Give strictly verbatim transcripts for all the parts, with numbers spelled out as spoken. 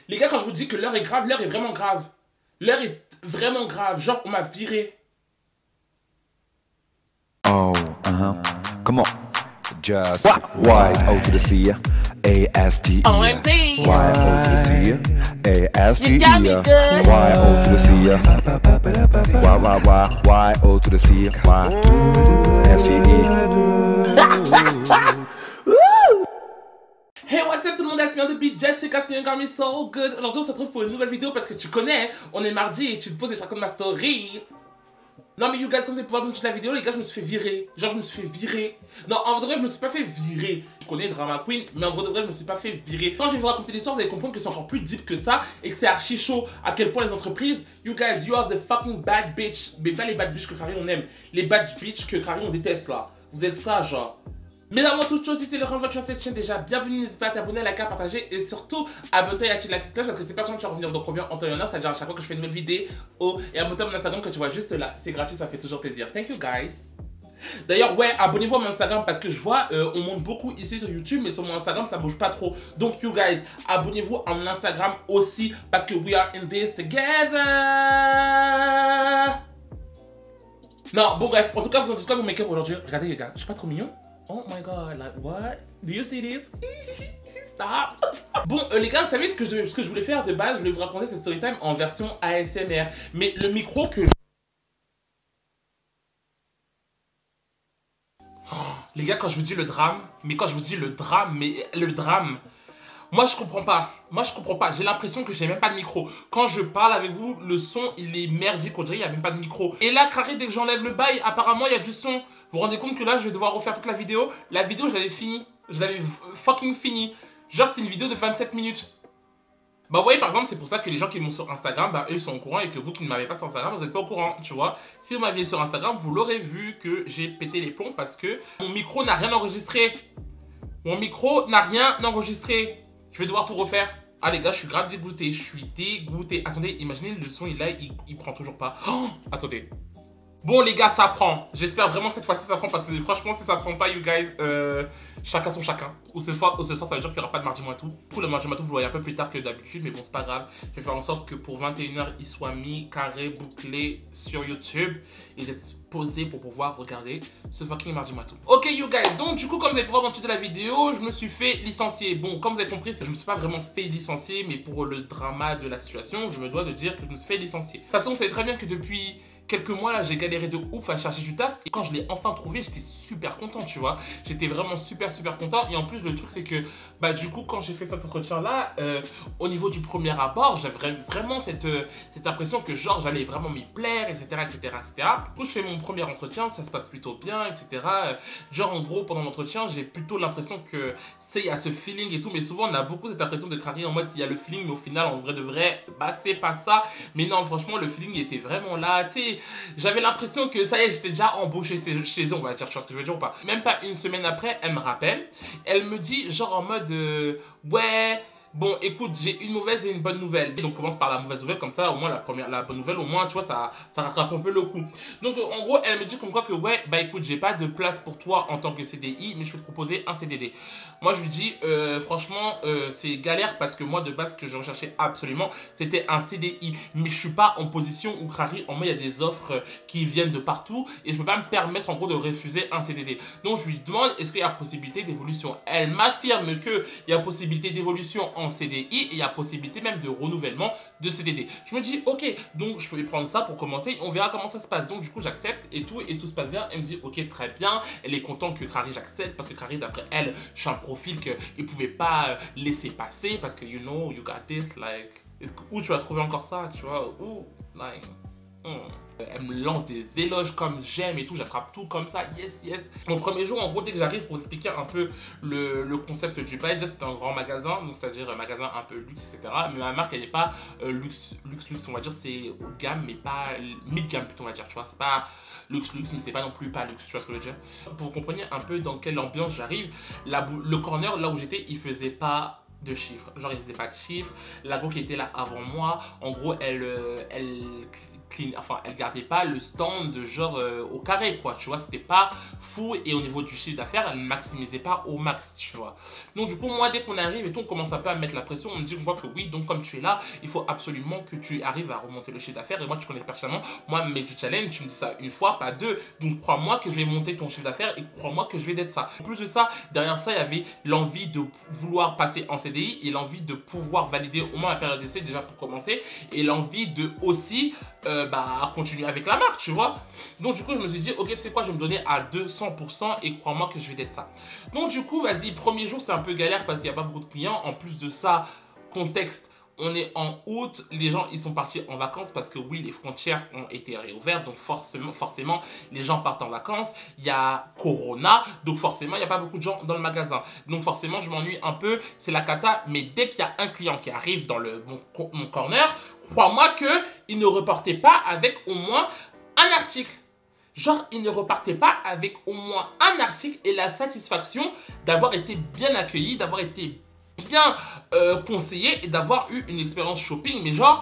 Les gars, quand je vous dis que l'heure est grave, l'heure est vraiment grave. L'heure est vraiment grave. Genre, on m'a viré. Oh, uh-huh. Come on. Just Y O to the C, A S T E. O M G. Y O to the C, A S T E. You got me good. Y O to the C. Y, Y, Y, Y O to the C. Y, S T E. Hey, what's up tout le monde, c'est bien depuis Jessica, c'est got me so good. Aujourd'hui on se retrouve pour une nouvelle vidéo parce que tu connais, on est mardi et tu te poses et je raconte ma story. Non mais you guys, comme vous allez pouvoir voir toute la vidéo, les gars, je me suis fait virer. Genre je me suis fait virer. Non, en vrai je me suis pas fait virer. Je connais Drama Queen, mais en vrai je me suis pas fait virer. Quand je vais vous raconter l'histoire, vous allez comprendre que c'est encore plus deep que ça et que c'est archi chaud à quel point les entreprises, you guys, you are the fucking bad bitch. Mais pas les bad bitch que Carrie on aime, les bad bitch que Carrie on déteste là. Vous êtes ça genre. Mais avant toute chose, si c'est le premier sur cette chaîne déjà, bienvenue, n'hésite pas à t'abonner, à liker, à partager et surtout abonne-toi et active la petite cloche parce que c'est pas sûr que tu vas revenir donc revient en temps et en heure, c'est-à-dire à chaque fois que je fais une nouvelle vidéo oh, et abonne-toi à mon Instagram que tu vois juste là, c'est gratuit, ça fait toujours plaisir. Thank you guys. D'ailleurs ouais, abonnez-vous à mon Instagram parce que je vois euh, on monte beaucoup ici sur YouTube mais sur mon Instagram ça bouge pas trop. Donc you guys, abonnez-vous à mon Instagram aussi parce que we are in this together. Non, bon bref, en tout cas vous en dites quoi mon make-up aujourd'hui? Regardez les gars, je suis pas trop mignon? Oh my god, like what? Do you see this? Stop! Bon, euh, les gars, vous savez ce que, je, ce que je voulais faire de base? Je voulais vous raconter cette story time en version A S M R. Mais le micro que... Oh, les gars, quand je vous dis le drame, mais quand je vous dis le drame, mais le drame... Moi je comprends pas, moi je comprends pas, j'ai l'impression que j'ai même pas de micro. Quand je parle avec vous, le son il est merdique, on dirait il y a même pas de micro. Et là, carré, dès que j'enlève le bail, apparemment il y a du son. Vous vous rendez compte que là je vais devoir refaire toute la vidéo? La vidéo je l'avais finie, je l'avais fucking fini. Genre c'était une vidéo de vingt-sept minutes. Bah vous voyez par exemple c'est pour ça que les gens qui m'ont sur Instagram, bah eux ils sont au courant et que vous qui ne m'avez pas sur Instagram vous n'êtes pas au courant, tu vois. Si vous m'aviez sur Instagram vous l'aurez vu que j'ai pété les plombs parce que mon micro n'a rien enregistré. Mon micro n'a rien enregistré. Je vais devoir tout refaire. Ah les gars, je suis grave dégoûté. Je suis dégoûté. Attendez, imaginez le son, il là, il, il prend toujours pas. Oh, attendez. Bon les gars, ça prend. J'espère vraiment que cette fois-ci ça prend parce que franchement si ça prend pas, you guys, euh, chacun son chacun. Ou ce soir, ou ce soir ça veut dire qu'il n'y aura pas de mardi matou. Pour le mardi matou, vous le voyez un peu plus tard que d'habitude, mais bon c'est pas grave. Je vais faire en sorte que pour vingt et une heures, il soit mis carré, bouclé sur YouTube et d'être posé pour pouvoir regarder ce fucking mardi matou. Ok you guys, donc du coup comme vous allez pouvoir dans le titre de la vidéo, je me suis fait licencier. Bon, comme vous avez compris, je me suis pas vraiment fait licencier, mais pour le drama de la situation, je me dois de dire que je me suis fait licencier. De toute façon, vous savez très bien que depuis quelques mois là, j'ai galéré de ouf à chercher du taf et quand je l'ai enfin trouvé, j'étais super content, tu vois. J'étais vraiment super super content et en plus le truc c'est que bah du coup quand j'ai fait cet entretien là, euh, au niveau du premier abord, j'avais vraiment cette, euh, cette impression que genre j'allais vraiment m'y plaire, etc etc etc. Du coup je fais mon premier entretien, ça se passe plutôt bien, etc. Genre en gros pendant l'entretien, j'ai plutôt l'impression que c'est il y a ce feeling et tout, mais souvent on a beaucoup cette impression de craquer en mode il y a le feeling, mais au final en vrai de vrai, bah c'est pas ça. Mais non franchement le feeling était vraiment là, tu sais. J'avais l'impression que ça y est, j'étais déjà embauché chez eux, on va dire, tu vois ce que je veux dire ou pas. Même pas une semaine après, elle me rappelle, elle me dit genre en mode euh, ouais, bon écoute, j'ai une mauvaise et une bonne nouvelle. Donc on commence par la mauvaise nouvelle, comme ça au moins la première, la bonne nouvelle au moins tu vois ça, ça rattrape un peu le coup. Donc en gros elle me dit comme quoi que ouais bah écoute j'ai pas de place pour toi en tant que C D I mais je peux te proposer un C D D. Moi je lui dis euh, franchement euh, c'est galère parce que moi de base ce que je recherchais absolument c'était un C D I mais je suis pas en position où Crary en moi il y a des offres qui viennent de partout et je peux pas me permettre en gros de refuser un C D D. Donc je lui demande est-ce qu'il y a possibilité d'évolution. Elle m'affirme que il y a possibilité d'évolution en C D I et il y a possibilité même de renouvellement de C D D. Je me dis ok donc je peux prendre ça pour commencer, on verra comment ça se passe. Donc du coup j'accepte et tout et tout se passe bien. Elle me dit ok très bien, elle est contente que Crary j'accepte parce que Crary d'après elle je suis un profil qu'il ne pouvait pas laisser passer parce que you know you got this like où tu vas trouver encore ça tu vois où like mm. Elle me lance des éloges comme j'aime et tout, j'attrape tout comme ça, yes, yes. Mon premier jour, en gros, dès que j'arrive pour expliquer un peu le, le concept du bail, déjà c'était un grand magasin, donc c'est-à-dire un magasin un peu luxe, et cetera. Mais ma marque, elle n'est pas euh, luxe, luxe, luxe, on va dire, c'est haut de gamme, mais pas mid-gamme plutôt, on va dire, tu vois. C'est pas luxe, luxe, mais c'est pas non plus pas luxe, tu vois ce que je veux dire. Pour vous compreniez un peu dans quelle ambiance j'arrive, le corner, là où j'étais, il faisait pas de chiffres. Genre, il faisait pas de chiffres. La go qui était là avant moi, en gros, elle, euh, elle, clean, enfin, elle gardait pas le stand de genre euh, au carré, quoi. Tu vois, c'était pas fou. Et au niveau du chiffre d'affaires, elle ne maximisait pas au max, tu vois. Donc, du coup, moi, dès qu'on arrive et tout, on commence un peu à mettre la pression. On me dit, on voit que oui, donc comme tu es là, il faut absolument que tu arrives à remonter le chiffre d'affaires. Et moi, tu connais personnellement, moi, mais du challenge, tu me dis ça une fois, pas deux. Donc, crois-moi que je vais monter ton chiffre d'affaires et crois-moi que je vais d'être ça. En plus de ça, derrière ça, il y avait l'envie de vouloir passer en C D I et l'envie de pouvoir valider au moins la période d'essai déjà pour commencer et l'envie de aussi euh, bah, continuer avec la marque, tu vois. Donc du coup, je me suis dit, ok, tu sais quoi, je vais me donner à deux cents pour cent et crois-moi que je vais d'être ça. Donc du coup, vas-y, premier jour, c'est un peu galère parce qu'il n'y a pas beaucoup de clients. En plus de ça, contexte, on est en août, les gens ils sont partis en vacances parce que oui, les frontières ont été réouvertes, donc forcément, forcément les gens partent en vacances. Il y a Corona, donc forcément il n'y a pas beaucoup de gens dans le magasin. Donc forcément je m'ennuie un peu, c'est la cata. Mais dès qu'il y a un client qui arrive dans le, mon, mon corner, crois-moi qu'il ne repartait pas avec au moins un article. Genre, il ne repartait pas avec au moins un article et la satisfaction d'avoir été bien accueilli, d'avoir été bien euh, conseillé et d'avoir eu une expérience shopping, mais genre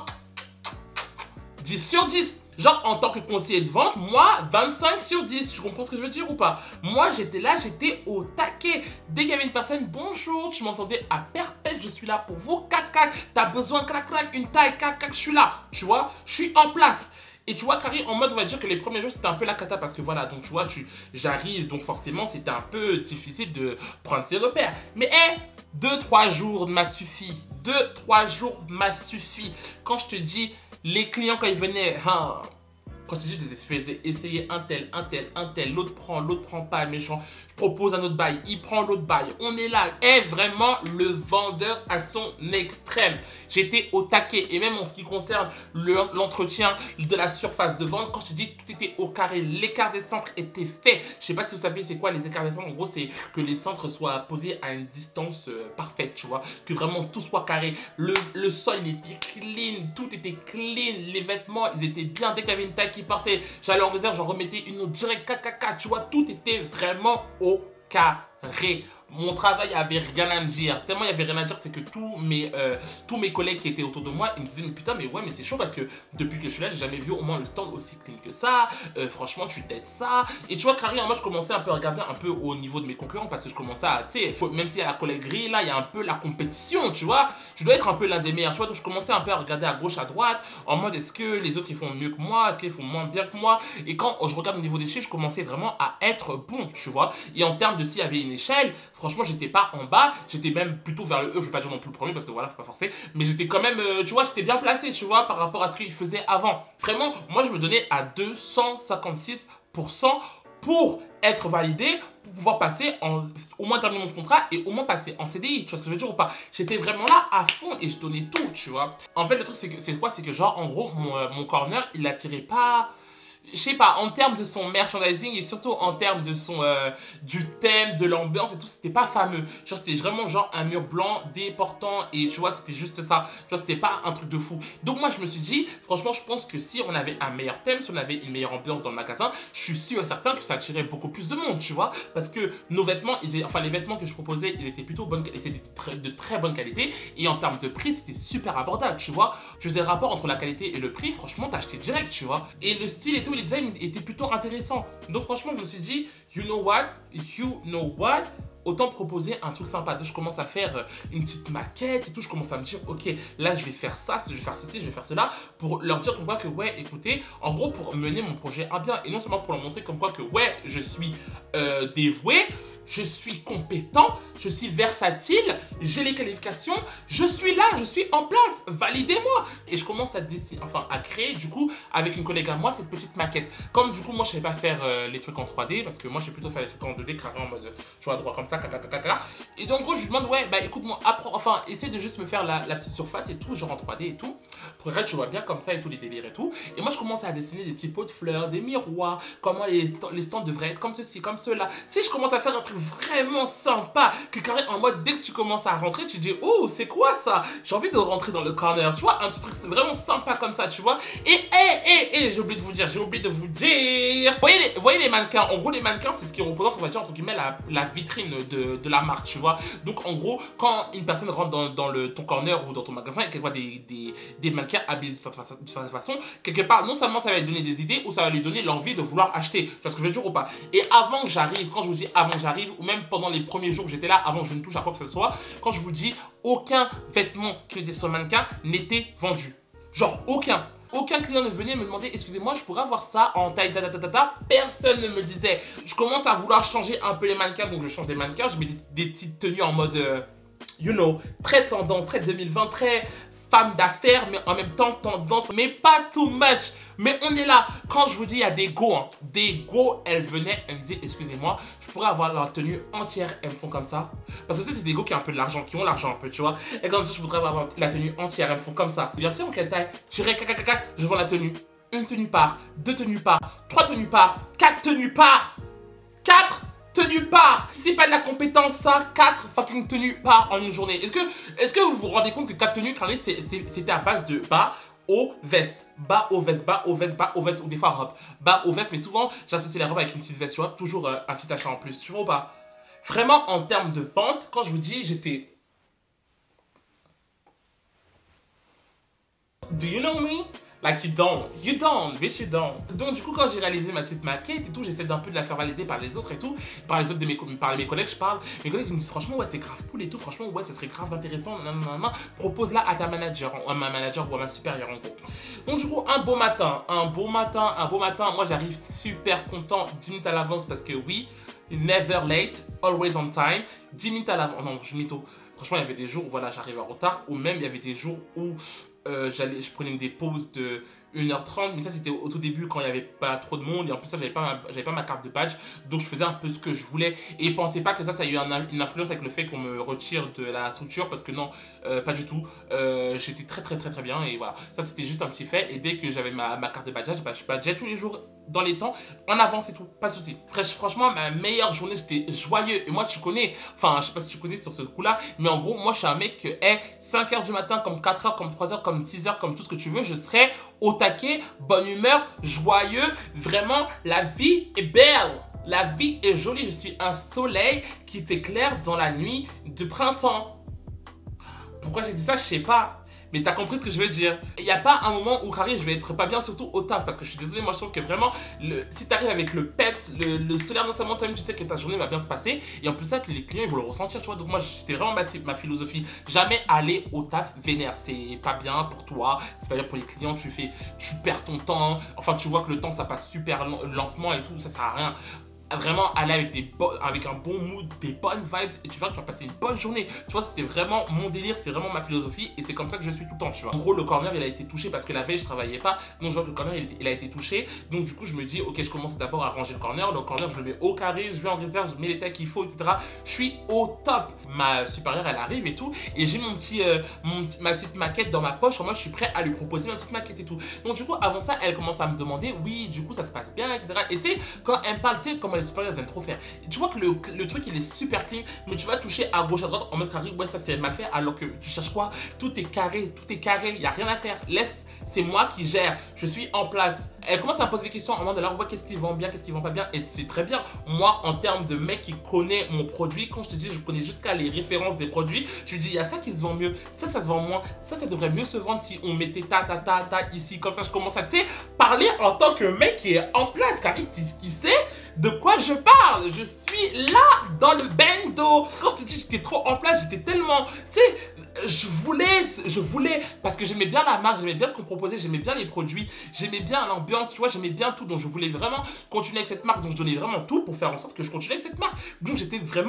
dix sur dix. Genre en tant que conseiller de vente, moi vingt-cinq sur dix. Tu comprends ce que je veux dire ou pas? Moi j'étais là, j'étais au taquet. Dès qu'il y avait une personne, bonjour, tu m'entendais à perpète, je suis là pour vous, cac cac. T'as besoin, clac clac, une taille, cac cac, je suis là. Tu vois, je suis en place. Et tu vois, Carré, en mode, on va dire que les premiers jours, c'était un peu la cata parce que voilà, donc tu vois, j'arrive, donc forcément, c'était un peu difficile de prendre ses repères. Mais hé, deux trois jours m'a suffi. deux trois jours m'a suffi. Quand je te dis, les clients, quand ils venaient, hein, quand je te dis, je les faisais essayer un tel, un tel, un tel, l'autre prend, l'autre prend pas, méchant. Je propose un autre bail, il prend l'autre bail. On est là, est vraiment le vendeur à son extrême. J'étais au taquet et même en ce qui concerne l'entretien de la surface de vente, quand je te dis tout était au carré, l'écart des centres était fait. Je sais pas si vous savez c'est quoi les écarts des centres. En gros, c'est que les centres soient posés à une distance euh, parfaite, tu vois. Que vraiment tout soit carré. Le, le sol, il était clean, tout était clean. Les vêtements, ils étaient bien. Dès qu'il y avait une taille qui partait, j'allais en réserve, j'en remettais une autre direct, caca, tu vois. Tout était vraiment au carré. Mon travail avait rien à me dire. Tellement il y avait rien à dire, c'est que tous mes, euh, tous mes collègues qui étaient autour de moi, ils me disaient, mais putain, mais ouais, mais c'est chaud parce que depuis que je suis là, j'ai jamais vu au moins le stand aussi clean que ça. Euh, franchement, tu t'aides ça. Et tu vois, carrément, moi, je commençais un peu à regarder un peu au niveau de mes concurrents parce que je commençais à, tu sais, même s'il y a la collèguerie, là, il y a un peu la compétition, tu vois. Tu dois être un peu l'un des meilleurs, tu vois. Donc, je commençais un peu à regarder à gauche, à droite, en mode, est-ce que les autres, ils font mieux que moi? Est-ce qu'ils font moins bien que moi? Et quand je regarde au niveau des chiffres, je commençais vraiment à être bon, tu vois. Et en termes de s'il y avait une échelle, franchement, j'étais pas en bas, j'étais même plutôt vers le E, je vais pas dire non plus le premier parce que voilà, faut pas forcer, mais j'étais quand même, euh, tu vois, j'étais bien placé, tu vois, par rapport à ce qu'il faisait avant. Vraiment, moi je me donnais à deux cent cinquante-six pour cent pour être validé, pour pouvoir passer, en, au moins terminer mon contrat et au moins passer en C D I, tu vois ce que je veux dire ou pas? J'étais vraiment là à fond et je donnais tout, tu vois. En fait, le truc c'est que c'est quoi? C'est que genre, en gros, mon, euh, mon corner, il attirait pas... Je sais pas, en termes de son merchandising et surtout en termes de son euh, du thème, de l'ambiance et tout, c'était pas fameux. Genre c'était vraiment genre un mur blanc déportant et tu vois, c'était juste ça. Tu vois, c'était pas un truc de fou. Donc moi je me suis dit, franchement, je pense que si on avait un meilleur thème, si on avait une meilleure ambiance dans le magasin, je suis sûr et certain que ça attirait beaucoup plus de monde, tu vois. Parce que nos vêtements, ils étaient, enfin les vêtements que je proposais, ils étaient plutôt bonne, ils étaient de très, de très bonne qualité et en termes de prix, c'était super abordable, tu vois. Tu faisais le rapport entre la qualité et le prix, franchement, t'as acheté direct, tu vois. Et le style et tout, les designs étaient plutôt intéressants. Donc franchement, je me suis dit, you know what, you know what, autant proposer un truc sympa. Donc, je commence à faire une petite maquette et tout. Je commence à me dire, ok, là, je vais faire ça, je vais faire ceci, je vais faire cela. Pour leur dire comme quoi que, ouais, écoutez, en gros, pour mener mon projet à bien. Et non seulement pour leur montrer comme quoi que, ouais, je suis euh, dévoué, je suis compétent, je suis versatile, j'ai les qualifications, je suis là, je suis en place, validez-moi. Et je commence à décider, enfin à créer du coup avec une collègue à moi cette petite maquette. Comme du coup moi je savais pas faire euh, les trucs en trois D parce que moi j'ai plutôt fait les trucs en deux D carré en mode tu vois droit comme ça, caca, caca, caca. Et donc en gros je lui demande ouais bah écoute moi apprends, enfin essaie de juste me faire la, la petite surface et tout, genre en trois D et tout. Pour vrai, tu vois bien comme ça et tous les délires et tout. Et moi, je commence à dessiner des petits pots de fleurs, des miroirs, comment les, les stands devraient être, comme ceci, comme cela. Si je commence à faire un truc vraiment sympa, que carré en mode, dès que tu commences à rentrer, tu dis, oh, c'est quoi ça? J'ai envie de rentrer dans le corner, tu vois, un petit truc vraiment sympa comme ça, tu vois. Et, hé, hé, hé, j'ai oublié de vous dire, j'ai oublié de vous dire. Vous voyez les, vous voyez les mannequins? En gros, les mannequins, c'est ce qui représente, on va dire, entre guillemets, la, la vitrine de, de la marque, tu vois. Donc, en gros, quand une personne rentre dans, dans le, ton corner ou dans ton magasin et qu'elle voit des, des, des mannequins habillés de certaine façon, de certaine façon, quelque part, non seulement ça va lui donner des idées ou ça va lui donner l'envie de vouloir acheter. Tu vois ce que je veux dire ou pas? Et avant que j'arrive, quand je vous dis avant que j'arrive, ou même pendant les premiers jours que j'étais là, avant que je ne touche à quoi que ce soit, quand je vous dis aucun vêtement qui était sur le mannequin n'était vendu. Genre aucun. Aucun client ne venait me demander, excusez-moi, je pourrais avoir ça en taille ta ta ta ta ta. Personne ne me le disait. Je commence à vouloir changer un peu les mannequins, donc je change des mannequins, je mets des, des petites tenues en mode, euh, you know, très tendance, très deux mille vingt, très femme d'affaires, mais en même temps tendance, mais pas too much. Mais on est là. Quand je vous dis, il y a des go, hein, des go, elles venaient, elles me disaient, excusez-moi, je pourrais avoir la tenue entière. Elles me font comme ça. Parce que c'est des go qui ont un peu de l'argent, qui ont l'argent un peu, tu vois. Et quand je dis, je voudrais avoir la tenue entière, elles me font comme ça. Bien sûr, en quelle taille? J'irai caca caca, je vends la tenue. Une tenue par, deux tenues par, trois tenues par, quatre tenues par, quatre tenues par. Si c'est pas de la compétence, ça, quatre fucking tenues par en une journée. Est-ce que, est-ce que vous vous rendez compte que quatre tenues, carré, c'était à base de bas, haut, veste, bas, haut, veste, bas, haut, veste, bas, haut, veste, ou des fois robe, bas, haut, veste, mais souvent j'associe la robe avec une petite veste, tu vois, toujours euh, un petit achat en plus, tu vois ou pas? Vraiment, en termes de vente, quand je vous dis, j'étais... Do you know me? Like you don't, you don't, bitch you don't. Donc du coup quand j'ai réalisé ma petite maquette et tout, j'essaie d'un peu de la faire valider par les autres et tout, par les autres de mes, par mes collègues, je parle, mes collègues ils me disent franchement ouais c'est grave cool et tout, franchement ouais ça serait grave intéressant, nanana, propose-la à ta manager, à ma manager ou à ma supérieure en gros. Donc du coup un beau matin, un beau matin, un beau matin, moi j'arrive super content, dix minutes à l'avance parce que oui, never late, always on time, dix minutes à l'avance, non je mytho. Franchement il y avait des jours où voilà j'arrivais en retard, ou même il y avait des jours où Euh, j'allais, je prenais des pauses de une heure trente, mais ça c'était au tout début quand il n'y avait pas trop de monde et en plus ça j'avais pas, ma, j'avais pas ma carte de badge, donc je faisais un peu ce que je voulais et pensez pas que ça ça a eu un, une influence avec le fait qu'on me retire de la structure parce que non, euh, pas du tout, euh, j'étais très très très très bien et voilà, ça c'était juste un petit fait et dès que j'avais ma, ma carte de badge, bah, je badgeais tous les jours dans les temps, en avance et tout, pas de soucis. Franchement, ma meilleure journée, j'étais joyeux. Et moi, tu connais, enfin, je sais pas si tu connais sur ce coup-là, mais en gros, moi, je suis un mec que, hey, cinq heures du matin, comme quatre heures, comme trois heures, comme six heures, comme tout ce que tu veux, je serai au taquet, bonne humeur, joyeux. Vraiment, la vie est belle. La vie est jolie. Je suis un soleil qui t'éclaire dans la nuit du printemps. Pourquoi j'ai dit ça, je sais pas. Mais t'as compris ce que je veux dire. Il n'y a pas un moment où carré je vais être pas bien, surtout au taf. Parce que je suis désolé, moi je trouve que vraiment, le, si t'arrives avec le peps, le, le solaire, non seulement toi-même tu sais que ta journée va bien se passer. Et en plus ça, que les clients ils vont le ressentir, tu vois. Donc moi c'était vraiment ma, ma philosophie. Jamais aller au taf vénère. C'est pas bien pour toi, c'est pas bien pour les clients. Tu fais, tu perds ton temps. Enfin tu vois que le temps ça passe super lentement et tout, ça sert à rien. Vraiment aller avec, des avec un bon mood, des bonnes vibes et tu verras que tu vas passer une bonne journée. Tu vois, c'était vraiment mon délire, c'est vraiment ma philosophie et c'est comme ça que je suis tout le temps, tu vois. En gros, le corner, il a été touché parce que la veille, je travaillais pas. Donc, je vois que le corner, il, il a été touché. Donc, du coup, je me dis, ok, je commence d'abord à ranger le corner. Le corner, je le mets au carré, je vais en réserve, je mets les tailles qu'il faut, et cetera. Je suis au top. Ma supérieure, elle arrive et tout. Et j'ai mon petit, euh, mon petit, ma petite maquette dans ma poche. Moi, je suis prêt à lui proposer ma petite maquette et tout. Donc, du coup, avant ça, elle commence à me demander, oui, du coup, ça se passe bien, et cetera. Et c'est quand elle me parle, tu sais, comment les supérieures, elles aiment trop faire. Et tu vois que le, le truc il est super clean, mais tu vas toucher à gauche à droite en mode carré, ouais ça c'est mal fait, alors que tu cherches quoi? Tout est carré, tout est carré, il n'y a rien à faire. Laisse, c'est moi qui gère, je suis en place. Elle commence à me poser des questions en mode alors ouais, qu'est-ce qui vend bien, qu'est-ce qui vend pas bien, et c'est très bien. Moi en termes de mec qui connaît mon produit, quand je te dis je connais jusqu'à les références des produits, je dis il y a ça qui se vend mieux, ça ça se vend moins, ça ça devrait mieux se vendre si on mettait ta ta ta ta ici, comme ça je commence à tu sais parler en tant que mec qui est en place, car il qui sait de quoi je parle. Je suis là dans le bendo. Quand je te dis j'étais trop en place, j'étais tellement, tu sais, je voulais, je voulais, parce que j'aimais bien la marque, j'aimais bien ce qu'on proposait, j'aimais bien les produits, j'aimais bien l'ambiance, tu vois, j'aimais bien tout, donc je voulais vraiment continuer avec cette marque, donc je donnais vraiment tout pour faire en sorte que je continue avec cette marque. Donc j'étais vraiment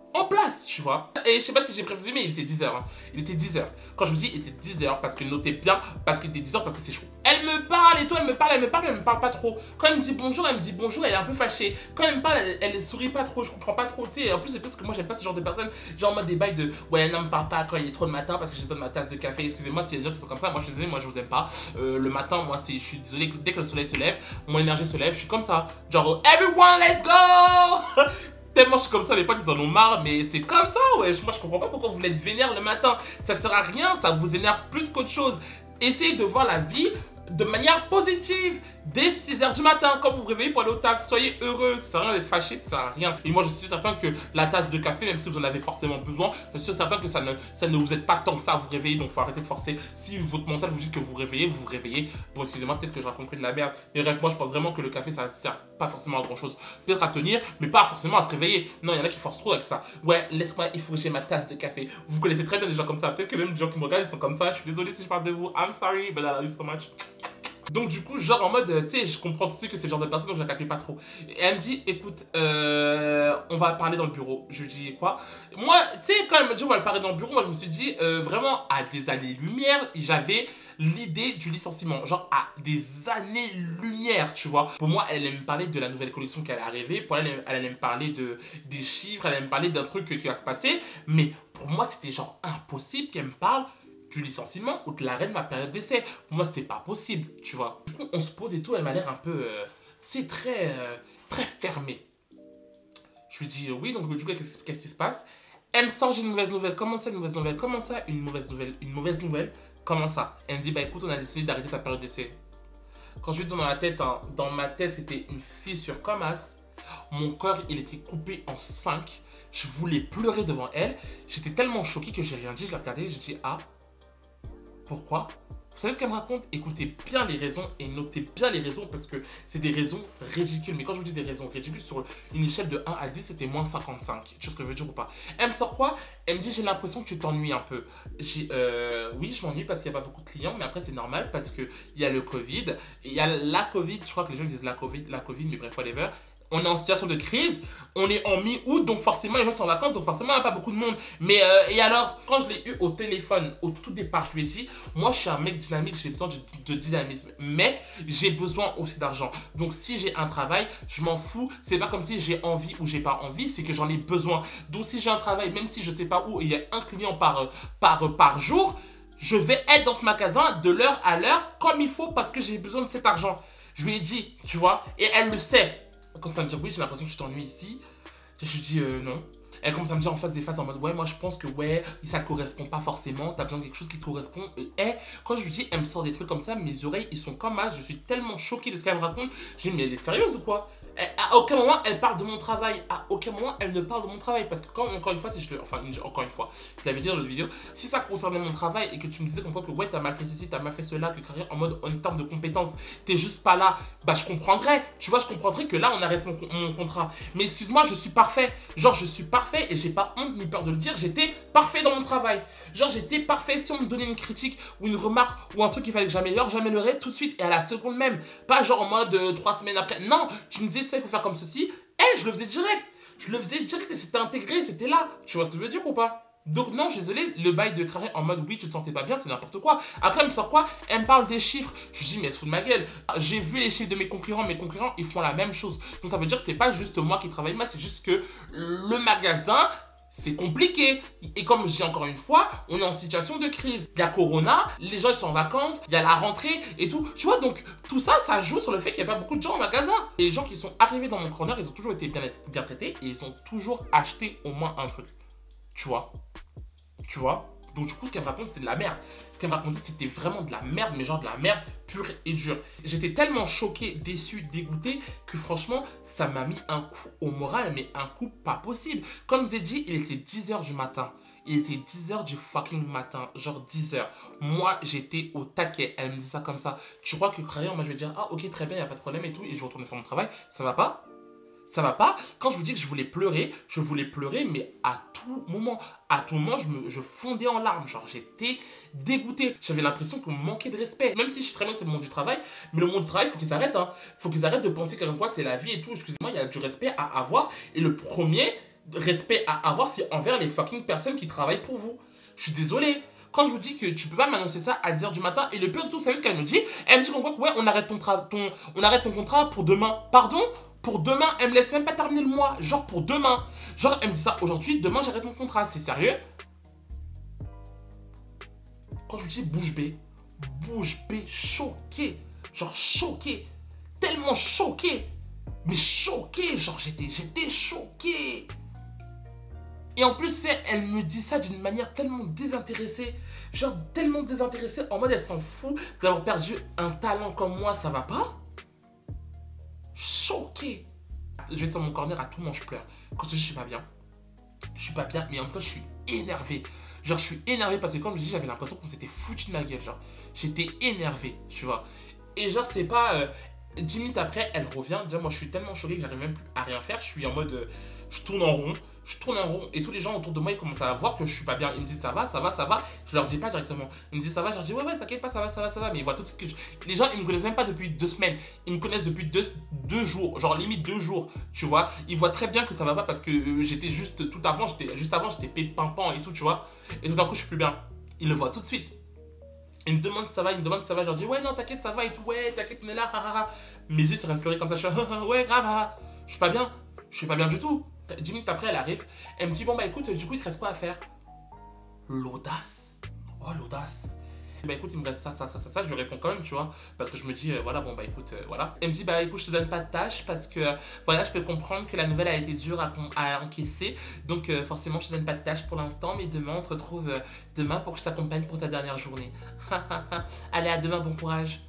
en place, tu vois. Et je sais pas si j'ai prévu, mais il était dix heures. Hein. Il était dix heures. Quand je vous dis, il était dix heures, parce que notez bien, parce qu'il était dix heures, parce que c'est chaud. Elle me parle et tout, elle me parle, elle me parle, elle me parle pas trop. Quand elle me dit bonjour, elle me dit bonjour, elle est un peu fâchée. Quand elle me parle, elle, elle sourit pas trop, je comprends pas trop. Tu sais, en plus, c'est parce que moi, j'aime pas ce genre de personnes. Genre en mode des bails de ouais, non, me parle pas quand il est trop le matin, parce que je donne ma tasse de café. Excusez-moi s'il y a des gens qui sont comme ça. Moi, je suis désolé, moi, je vous aime pas. Euh, le matin, moi, c'est, je suis désolé, dès que le soleil se lève, mon énergie se lève, je suis comme ça. Genre, everyone, let's go! Tellement je suis comme ça, les potes ils en ont marre, mais c'est comme ça, ouais. Moi je comprends pas pourquoi vous voulez être vénère le matin. Ça sert à rien, ça vous énerve plus qu'autre chose. Essayez de voir la vie de manière positive. Dès six heures du matin, quand vous vous réveillez pour aller au taf, soyez heureux. Ça sert à rien d'être fâché, ça sert à rien. Et moi je suis certain que la tasse de café, même si vous en avez forcément besoin, je suis certain que ça ne, ça ne vous aide pas tant que ça à vous réveiller. Donc faut arrêter de forcer. Si votre mental vous dit que vous vous réveillez, vous vous réveillez. Bon, excusez-moi, peut-être que je raconte de la merde. Mais bref, moi je pense vraiment que le café ça ne sert pas forcément à grand chose. Peut-être à tenir, mais pas forcément à se réveiller. Non, il y en a qui forcent trop avec ça. Ouais, laisse-moi, il faut que j'ai ma tasse de café. Vous connaissez très bien des gens comme ça. Peut-être que même des gens qui me regardent ils sont comme ça. Je suis désolé si je parle de vous. I'm sorry, but I love you so much. Donc du coup, genre en mode, tu sais, je comprends tout de suite que c'est le genre de personne, donc je la calcule pas trop. Et elle me dit, écoute, euh, on va parler dans le bureau. Je lui dis, quoi? Moi, tu sais, quand elle me dit, on va parler dans le bureau, moi je me suis dit, euh, vraiment, à des années-lumière, j'avais l'idée du licenciement. Genre à des années-lumière, tu vois. Pour moi, elle allait me parler de la nouvelle collection qui allait arriver. Pour elle, elle allait me parler de, des chiffres, elle allait me parler d'un truc qui va se passer. Mais pour moi, c'était genre impossible qu'elle me parle du licenciement ou de l'arrêt de ma période d'essai. Pour moi, c'était pas possible, tu vois. Du coup, on se pose et tout, elle m'a l'air un peu... Euh, c'est très, euh, très fermé. Je lui dis, euh, oui, donc du coup, qu'est-ce, qu'est-ce qui se passe? Elle me sort, j'ai une mauvaise nouvelle. Comment ça, une mauvaise nouvelle? Comment ça, une mauvaise nouvelle? Une mauvaise nouvelle? Comment ça? Elle me dit, bah écoute, on a décidé d'arrêter ta période d'essai. Quand je lui dis dans la tête, hein, dans ma tête, c'était une fissure comme as. Mon cœur, il était coupé en cinq. Je voulais pleurer devant elle. J'étais tellement choqué que j'ai rien dit. Je l'ai regardée, j'ai dit, ah... Pourquoi? Vous savez ce qu'elle me raconte? Écoutez bien les raisons et notez bien les raisons parce que c'est des raisons ridicules. Mais quand je vous dis des raisons ridicules, sur une échelle de un à dix, c'était moins cinquante-cinq. Tu vois ce que je veux dire ou pas? Elle me sort quoi? Elle me dit, j'ai l'impression que tu t'ennuies un peu. J'ai, euh, oui, je m'ennuie parce qu'il n'y a pas beaucoup de clients, mais après c'est normal parce qu'il y a le Covid. Il y a la Covid, je crois que les gens disent la Covid, la Covid, mais bref, whatever. On est en situation de crise, on est en mi-août, donc forcément les gens sont en vacances, donc forcément il n'y a pas beaucoup de monde. Mais euh, et alors, quand je l'ai eu au téléphone, au tout départ, je lui ai dit, moi je suis un mec dynamique, j'ai besoin de, de dynamisme, mais j'ai besoin aussi d'argent. Donc si j'ai un travail, je m'en fous, c'est pas comme si j'ai envie ou j'ai pas envie, c'est que j'en ai besoin. Donc si j'ai un travail, même si je sais pas où, il y a un client par, par, par jour, je vais être dans ce magasin de l'heure à l'heure comme il faut parce que j'ai besoin de cet argent. Je lui ai dit, tu vois, et elle le sait. Quand ça me dit oui, j'ai l'impression que tu t'ennuies ici, je lui dis euh, non. Elle commence à me dire en face des faces en mode ouais, moi je pense que ouais, ça ne correspond pas forcément, t'as besoin de quelque chose qui te correspond. Et quand je lui dis, elle me sort des trucs comme ça, mes oreilles ils sont comme as, je suis tellement choqué de ce qu'elle me raconte. Je dis mais elle est sérieuse ou quoi? À aucun moment elle parle de mon travail, à aucun moment elle ne parle de mon travail. Parce que quand, encore une fois, si je le, enfin encore une fois, je l'avais dit dans l'autre vidéo, si ça concernait mon travail et que tu me disais comme quoi que ouais, t'as mal fait ceci, t'as mal fait cela, que carrière en mode en termes de compétences, t'es juste pas là, bah je comprendrais, tu vois, je comprendrais que là on arrête mon, mon contrat. Mais excuse-moi, je suis parfait, genre je suis parfait et j'ai pas honte ni peur de le dire, j'étais parfait dans mon travail. Genre j'étais parfait, si on me donnait une critique ou une remarque ou un truc qu'il fallait que j'améliore, j'améliorerais tout de suite et à la seconde même. Pas genre en mode euh, trois semaines après. Non, tu me disais ça, il faut faire comme ceci. Eh, hey, je le faisais direct. Je le faisais direct et c'était intégré, c'était là. Tu vois ce que je veux dire ou pas? Donc non, je suis désolé, le bail de carré en mode oui, tu te sentais pas bien, c'est n'importe quoi. Après, elle me sort quoi? Elle me parle des chiffres. Je lui dis, mais elle se fout de ma gueule. J'ai vu les chiffres de mes concurrents, mes concurrents, ils font la même chose. Donc ça veut dire que c'est pas juste moi qui travaille mal, c'est juste que le magasin, c'est compliqué. Et comme je dis encore une fois, on est en situation de crise. Il y a Corona, les gens ils sont en vacances, il y a la rentrée et tout. Tu vois, donc tout ça, ça joue sur le fait qu'il n'y a pas beaucoup de gens au magasin. Et les gens qui sont arrivés dans mon corner, ils ont toujours été bien, bien traités et ils ont toujours acheté au moins un truc. Tu vois? Tu vois? Donc du coup, ce qu'elle me raconte, c'est de la merde. Ce qu'elle me racontait, c'était vraiment de la merde, mais genre de la merde pure et dure. J'étais tellement choqué, déçu, dégoûté, que franchement, ça m'a mis un coup au moral, mais un coup pas possible. Comme je vous ai dit, il était dix heures du matin. Il était dix heures du fucking matin, genre dix heures. Moi, j'étais au taquet. Elle me dit ça comme ça. Tu crois que crayon, moi je vais dire, ah ok, très bien, il n'y a pas de problème et tout, et je retourne faire mon travail. Ça va pas? Ça va pas? Quand je vous dis que je voulais pleurer, je voulais pleurer, mais à tout moment. À tout moment, je, me, je fondais en larmes. Genre, j'étais dégoûté. J'avais l'impression qu'on me manquait de respect. Même si je sais très bien que c'est le monde du travail, mais le monde du travail, il faut qu'ils arrêtent. Hein. Il faut qu'ils arrêtent de penser qu'à quoi c'est la vie et tout. Excusez-moi, il y a du respect à avoir. Et le premier, respect à avoir, c'est envers les fucking personnes qui travaillent pour vous. Je suis désolé. Quand je vous dis que tu peux pas m'annoncer ça à dix heures du matin, et le pire de tout, vous savez ce qu'elle me dit? Elle me dit qu'on voit que ouais, on arrête ton, ton, on arrête ton contrat pour demain. Pardon? Pour demain, elle me laisse même pas terminer le mois. Genre pour demain. Genre, elle me dit ça aujourd'hui, demain j'arrête mon contrat. C'est sérieux? Quand je vous dis bouche bée, bouche bée, choqué. Genre choqué. Tellement choqué. Mais choqué. Genre j'étais, j'étais choqué. Et en plus, elle me dit ça d'une manière tellement désintéressée. Genre tellement désintéressée. En mode, elle s'en fout d'avoir perdu un talent comme moi, ça va pas? Choqué. Je vais sur mon corner, à tout moment je pleure. Quand je dis je suis pas bien, je suis pas bien, mais en même temps je suis énervé. Genre je suis énervé parce que comme je dis, j'avais l'impression qu'on s'était foutu de ma gueule. Genre j'étais énervé, tu vois. Et genre c'est pas... Euh, dix minutes après, elle revient. Déjà moi je suis tellement choqué que j'arrive même plus à rien faire. Je suis en mode... Euh, je tourne en rond. Je tourne en rond et tous les gens autour de moi ils commencent à voir que je suis pas bien. Ils me disent ça va, ça va, ça va. Je leur dis pas directement. Ils me disent ça va, je leur dis ouais ouais t'inquiète pas, ça va, ça va, ça va. Mais ils voient tout de suite que je... Les gens ils me connaissent même pas depuis deux semaines. Ils me connaissent depuis deux, deux jours, genre limite deux jours, tu vois. Ils voient très bien que ça va pas parce que euh, j'étais juste tout avant, j'étais juste avant j'étais pimpant et tout, tu vois. Et tout d'un coup je suis plus bien. Ils le voient tout de suite. Ils me demandent ça va, ils me demandent ça va. Je leur dis ouais non t'inquiète ça va et tout, ouais t'inquiète on est là, ha, ha, ha. Mes yeux seraient pleurer comme ça. Je suis là, ouais grave, ha, ha. Je suis pas bien, je suis pas bien du tout. dix minutes après, elle arrive. Elle me dit, bon, bah écoute, du coup, il te reste quoi à faire? L'audace. Oh, l'audace. Bah écoute, il me reste ça, ça, ça, ça, ça. Je lui réponds quand même, tu vois. Parce que je me dis, euh, voilà, bon, bah écoute, euh, voilà. Elle me dit, bah écoute, je te donne pas de tâche parce que, euh, voilà, je peux comprendre que la nouvelle a été dure à, à encaisser. Donc, euh, forcément, je te donne pas de tâche pour l'instant. Mais demain, on se retrouve euh, demain pour que je t'accompagne pour ta dernière journée. Allez, à demain, bon courage.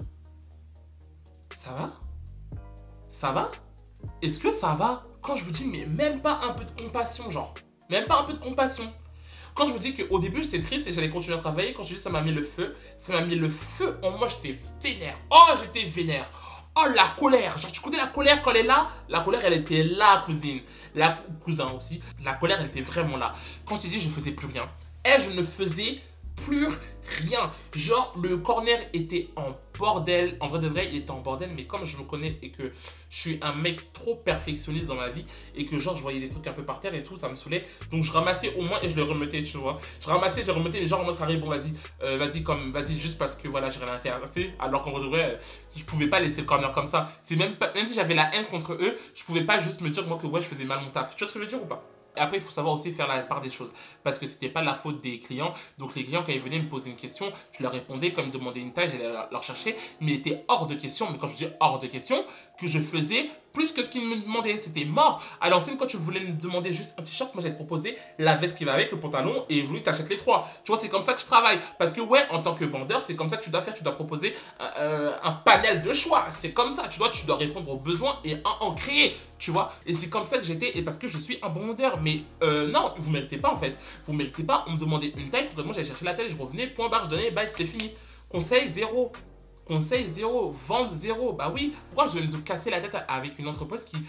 Ça va? Ça va? Est-ce que ça va? Quand je vous dis, mais même pas un peu de compassion, genre. Même pas un peu de compassion. Quand je vous dis qu'au début, j'étais triste et j'allais continuer à travailler, quand je dis ça m'a mis le feu, ça m'a mis le feu en moi, j'étais vénère. Oh, j'étais vénère. Oh, la colère. Genre, tu connais la colère quand elle est là? La colère, elle était là, cousine. La cousin aussi. La colère, elle était vraiment là. Quand je t'ai dit, je faisais plus rien. Et je ne faisais plus rien. Genre, le corner était en bordel. En vrai de vrai, il était en bordel. Mais comme je me connais et que je suis un mec trop perfectionniste dans ma vie et que genre, je voyais des trucs un peu par terre et tout, ça me saoulait. Donc, je ramassais au moins et je les remettais, tu vois. Je ramassais, je les remettais. Les gens en mode carré, bon, vas-y, euh, vas-y, comme, vas-y, juste parce que voilà, j'ai rien à faire. Tu sais, alors qu'en vrai de vrai, je pouvais pas laisser le corner comme ça. C'est même pas, même si j'avais la haine contre eux, je pouvais pas juste me dire, moi, que ouais, je faisais mal mon taf. Tu vois ce que je veux dire ou pas? Et après, il faut savoir aussi faire la part des choses. Parce que c'était pas la faute des clients. Donc, les clients, quand ils venaient me poser une question, je leur répondais comme ils me demandaient une tâche, j'allais leur chercher. Mais il était hors de question. Mais quand je dis hors de question, que je faisais plus que ce qu'ils me demandaient. C'était mort. À l'ancienne, quand tu voulais me demander juste un t-shirt, moi, j'allais te proposer la veste qui va avec, le pantalon, et je voulais que tu achètes les trois. Tu vois, c'est comme ça que je travaille. Parce que, ouais, en tant que vendeur, c'est comme ça que tu dois faire. Tu dois proposer euh, un panel de choix. C'est comme ça. Tu dois, tu dois répondre aux besoins et en, en créer. Tu vois, et c'est comme ça que j'étais, et parce que je suis un bon vendeur. Mais euh, non, vous méritez pas en fait. Vous méritez pas. On me demandait une taille, moi j'allais chercher la taille, je revenais, point barre, je donnais, bye, c'était fini. Conseil zéro. Conseil zéro. Vente zéro. Bah oui, pourquoi je vais me casser la tête avec une entreprise qui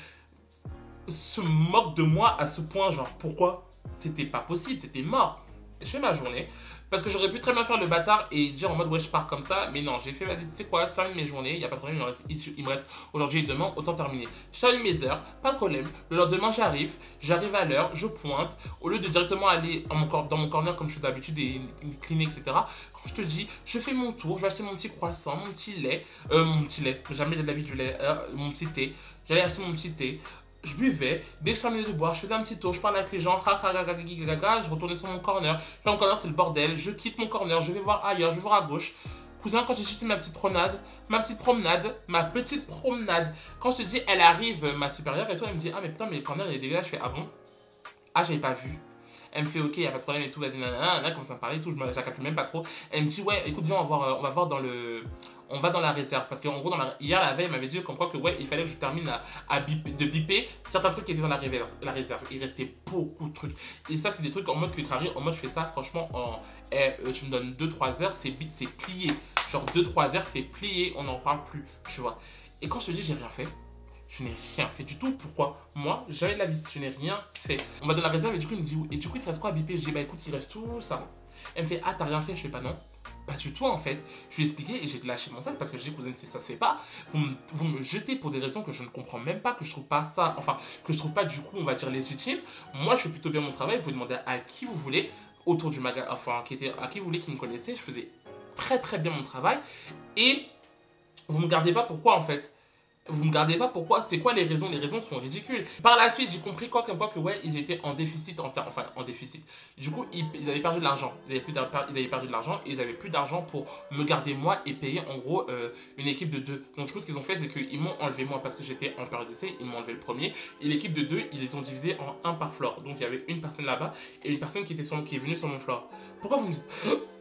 se moque de moi à ce point, genre pourquoi? C'était pas possible, c'était mort. Je fais ma journée. Parce que j'aurais pu très bien faire le bâtard et dire en mode ouais je pars comme ça. Mais non, j'ai fait vas-y tu sais quoi, je termine mes journées, il n'y a pas de problème, il me reste, il me reste aujourd'hui et demain, autant terminer. Je termine mes heures, pas de problème. Le lendemain j'arrive, j'arrive à l'heure, je pointe. Au lieu de directement aller dans mon, dans mon corner comme je suis d'habitude et cleaner, et cetera. Quand je te dis, je fais mon tour, je vais acheter mon petit croissant, mon petit lait, euh, mon petit lait, jamais de la vie du lait, euh, mon petit thé. J'allais acheter mon petit thé. Je buvais, dès que je terminais de boire, je faisais un petit tour, je parlais avec les gens, je retournais sur mon corner. Là, mon corner, c'est le bordel, je quitte mon corner, je vais voir ailleurs, je vais voir à gauche. Cousin, quand j'ai juste ma petite promenade, ma petite promenade, ma petite promenade, quand je te dis, elle arrive, ma supérieure et tout, elle me dit, ah mais putain, mais le corner, il est dégueulasse. Je fais, ah bon? Ah, j'avais pas vu. Elle me fait, ok, y a pas de problème et tout, vas-y, nanana, là, comme ça me parlait et tout, je la calcule même pas trop. Elle me dit, ouais, écoute, viens, on va voir, on va voir dans le... On va dans la réserve. Parce qu'en gros, dans la... hier, la veille, elle m'avait dit comme quoi que, ouais, il fallait que je termine à, à bip... de biper certains trucs qui étaient dans la réserve. La réserve. Il restait beaucoup de trucs. Et ça, c'est des trucs en mode que carré, en mode, je fais ça, franchement, en... Eh, tu me donnes deux trois heures, c'est plié. Genre, deux trois heures, c'est plié, on n'en parle plus, tu vois. Et quand je te dis, j'ai rien fait, je n'ai rien fait du tout. Pourquoi? Moi, jamais de la vie, je n'ai rien fait. On va dans la réserve et du coup, il me dit, et du coup, il te reste quoi à biper? Je dis, bah écoute, il reste tout ça. Elle me fait, ah, t'as rien fait? Je fais pas non. pas du tout en fait. Je lui ai expliqué et j'ai lâché mon sac parce que j'ai dit, cousine, si ça se fait pas, vous me, vous me jetez pour des raisons que je ne comprends même pas, que je trouve pas ça, enfin, que je trouve pas du coup, on va dire, légitime. Moi, je fais plutôt bien mon travail, vous pouvez demander à qui vous voulez, autour du magasin, enfin, qui était, à qui vous voulez, qui me connaissait, je faisais très très bien mon travail et vous me gardez pas pourquoi en fait. Vous me gardez pas pourquoi, c'est quoi les raisons? Les raisons sont ridicules. Par la suite, j'ai compris quoi comme quoi que ouais, ils étaient en déficit, en enfin en déficit. Du coup, ils, ils avaient perdu de l'argent. Ils avaient plus ils avaient perdu de l'argent et ils avaient plus d'argent pour me garder moi et payer en gros euh, une équipe de deux. Donc du coup, ce qu'ils ont fait, c'est qu'ils m'ont enlevé moi parce que j'étais en période d'essai, ils m'ont enlevé le premier. Et l'équipe de deux, ils les ont divisés en un par floor. Donc il y avait une personne là-bas et une personne qui était sur, qui est venue sur mon floor. Pourquoi vous me dites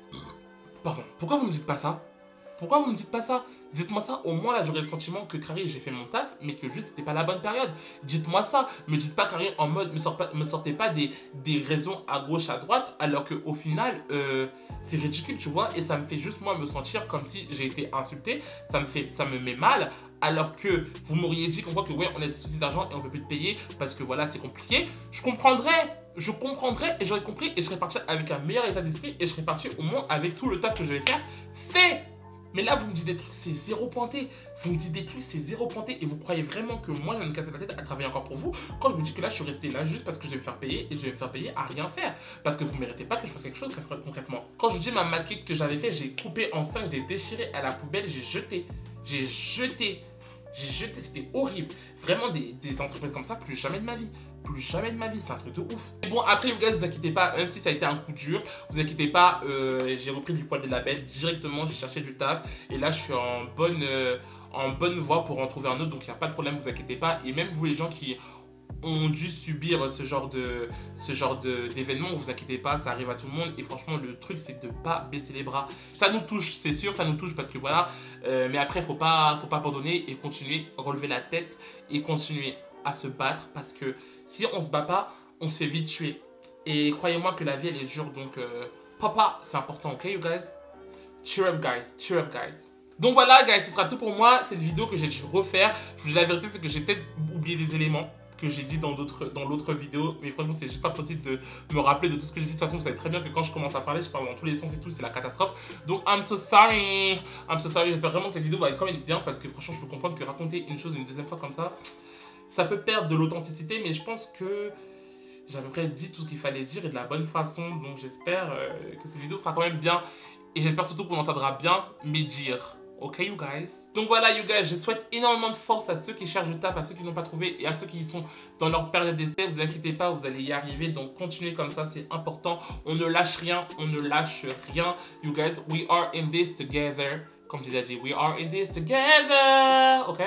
Pardon, pourquoi vous me dites pas ça? Pourquoi vous me dites pas ça? Dites-moi ça, au moins là j'aurais le sentiment que Carrie j'ai fait mon taf, mais que juste c'était pas la bonne période. Dites-moi ça, me dites pas Carrie en mode, me, sort pas, me sortez pas des, des raisons à gauche, à droite, alors qu'au final euh, c'est ridicule, tu vois, et ça me fait juste moi me sentir comme si j'ai été insulté, ça me, fait, ça me met mal, alors que vous m'auriez dit qu'on voit que ouais on a des soucis d'argent et on peut plus te payer parce que voilà c'est compliqué, je comprendrais. Je comprendrais et j'aurais compris et je serais parti avec un meilleur état d'esprit et je serais parti au moins avec tout le taf que je vais faire fait. Mais là, vous me dites des trucs, c'est zéro pointé. Vous me dites des trucs, c'est zéro pointé. Et vous croyez vraiment que moi, je vais me casser la tête à travailler encore pour vous quand je vous dis que là, je suis resté là juste parce que je vais me faire payer et je vais me faire payer à rien faire. Parce que vous ne méritez pas que je fasse quelque chose concrètement. Quand je vous dis ma maquette que j'avais fait, j'ai coupé en cinq, je l'ai déchiré à la poubelle, j'ai jeté. J'ai jeté. J'ai jeté, c'était horrible. Vraiment, des, des entreprises comme ça, plus jamais de ma vie. Plus jamais de ma vie, c'est un truc de ouf. Et bon, après, vous gars, vous inquiétez pas, même si ça a été un coup dur, vous inquiétez pas, euh, j'ai repris du poil de la bête directement, j'ai cherché du taf. Et là, je suis en bonne, euh, en bonne voie pour en trouver un autre, donc il n'y a pas de problème, vous inquiétez pas. Et même vous, les gens qui ont dû subir ce genre de ce genre d'événement, vous inquiétez pas, ça arrive à tout le monde et franchement le truc c'est de ne pas baisser les bras. Ça nous touche, c'est sûr, ça nous touche parce que voilà, euh, mais après faut pas faut pas abandonner et continuer, relever la tête et continuer à se battre parce que si on se bat pas, on se fait vite tuer. Et croyez-moi que la vie elle est dure, donc euh, papa c'est important, ok you guys? Cheer up guys, cheer up guys. Donc voilà guys, ce sera tout pour moi, cette vidéo que j'ai dû refaire. Je vous dis la vérité, c'est que j'ai peut-être oublié des éléments que j'ai dit dans d'autres dans l'autre vidéo, mais franchement c'est juste pas possible de me rappeler de tout ce que j'ai dit. De toute façon vous savez très bien que quand je commence à parler je parle dans tous les sens et tout, c'est la catastrophe. Donc I'm so sorry, I'm so sorry. J'espère vraiment que cette vidéo va être quand même bien parce que franchement je peux comprendre que raconter une chose une deuxième fois comme ça, ça peut perdre de l'authenticité, mais je pense que j'ai à peu près dit tout ce qu'il fallait dire et de la bonne façon. Donc j'espère euh, que cette vidéo sera quand même bien et j'espère surtout qu'on entendra bien mes dires. Ok, you guys. Donc voilà, you guys, je souhaite énormément de force à ceux qui cherchent du taf, à ceux qui n'ont pas trouvé et à ceux qui sont dans leur période d'essai. Vous inquiétez pas, vous allez y arriver. Donc continuez comme ça, c'est important. On ne lâche rien, on ne lâche rien. You guys, we are in this together. Comme je l'ai dit, we are in this together. Ok?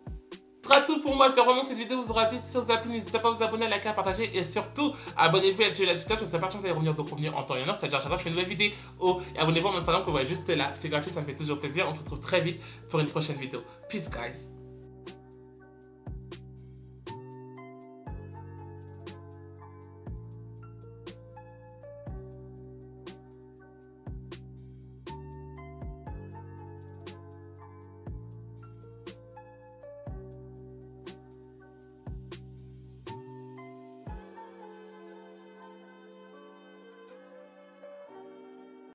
Ce sera tout pour moi. J'espère vraiment que cette vidéo vous aura plu. Si ça vous a plu, n'hésitez pas à vous abonner, à liker, à partager et surtout abonnez-vous et activez la petite cloche. Je sais pas si vous allez revenir donc revenir en temps et en heure. C'est-à-dire chaque fois que je fais une nouvelle vidéo. Oh, et abonnez-vous à mon Instagram que vous voyez juste là. C'est gratuit, ça me fait toujours plaisir. On se retrouve très vite pour une prochaine vidéo. Peace guys.